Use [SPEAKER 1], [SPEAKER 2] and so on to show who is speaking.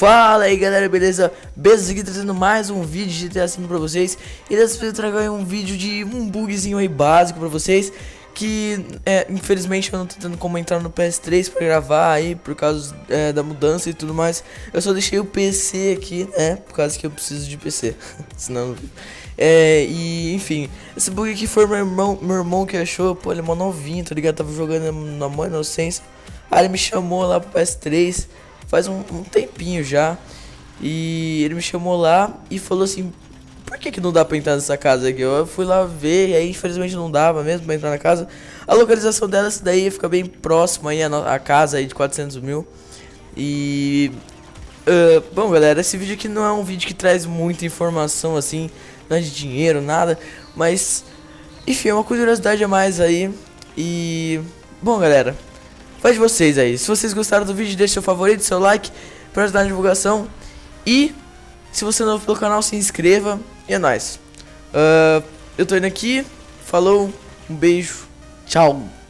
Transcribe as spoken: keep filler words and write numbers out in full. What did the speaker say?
[SPEAKER 1] Fala aí galera, beleza? Beleza, aqui trazendo mais um vídeo de G T A cinco pra vocês. E dessa vez eu trago aí um vídeo de um bugzinho aí básico pra vocês. Que é, infelizmente eu não tô tendo como entrar no P S três pra gravar aí por causa é, da mudança e tudo mais. Eu só deixei o P C aqui, né? Por causa que eu preciso de P C. Senão é, e enfim, esse bug aqui foi meu irmão, meu irmão que achou. Pô, ele é mó novinho, tá ligado? Tava jogando na maior inocência. Aí ele me chamou lá pro P S três faz um, um tempinho já. E ele me chamou lá e falou assim: por que que não dá pra entrar nessa casa aqui? Eu fui lá ver e aí infelizmente não dava mesmo pra entrar na casa. A localização dela, essa daí fica bem próximo aí a, a casa aí de quatrocentos mil. E... Uh, bom galera, esse vídeo aqui não é um vídeo que traz muita informação assim, não é de dinheiro, nada. Mas, enfim, é uma curiosidade a mais aí. E... bom galera, faz de vocês aí. Se vocês gostaram do vídeo, deixe seu favorito, seu like pra ajudar na divulgação. E se você é novo pelo canal, se inscreva. E é nóis. uh, Eu tô indo aqui. Falou, um beijo, tchau.